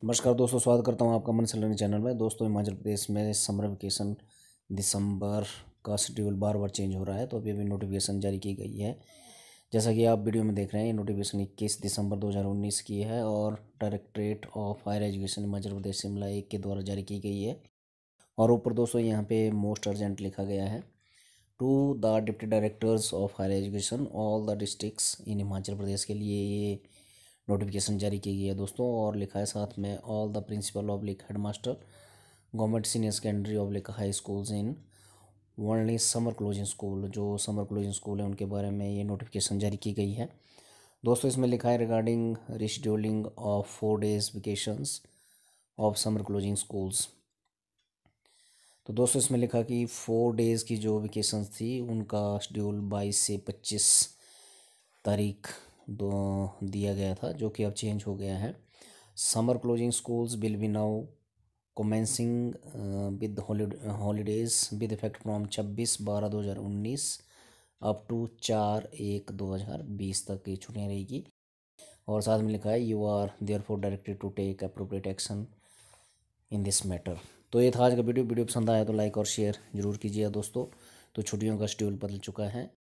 नमस्कार दोस्तों, स्वागत करता हूं आपका मन से लर्निंग चैनल में। दोस्तों, हिमाचल प्रदेश में समर वेकेशन दिसंबर का शेड्यूल बार बार चेंज हो रहा है, तो अभी अभी नोटिफिकेशन जारी की गई है। जैसा कि आप वीडियो में देख रहे हैं, ये नोटिफिकेशन 21 दिसंबर 2019 की है और directorate of higher education Himachal Pradesh Shimla 1 के द्वारा जारी की गई है। और ऊपर दोस्तों यहाँ पे मोस्ट अर्जेंट लिखा गया है, to the deputy directors of higher education all the districts in Himachal Pradesh के लिए ये नोटिफिकेशन जारी की गई है दोस्तों। और लिखा है साथ में, all the principal oblique headmaster government senior secondary oblique high schools in only summer closing school, जो समर क्लोजिंग स्कूल है उनके बारे में ये नोटिफिकेशन जारी की गई है दोस्तों। इसमें लिखा है, regarding rescheduling of 4 days vacations of summer closing schools. तो दोस्तों इसमें लिखा कि 4 days की जो वेकेशंस थी उनका शेड्यूल 22 से 25 तारीख दो दिया गया था, जो कि अब चेंज हो गया है। Summer closing schools will be now commencing with holidays with effect from 26/12/2019 up to 4/1/2020 तक की छुट्टियाँ रहेगी। और साथ में लिखा है, you are therefore directed to take appropriate action in this matter. तो ये था आज का वीडियो पसंद आया तो लाइक और शेयर जरूर कीजिए दोस्तों। तो छुट्टियों का शेड्यूल बदल चुका है।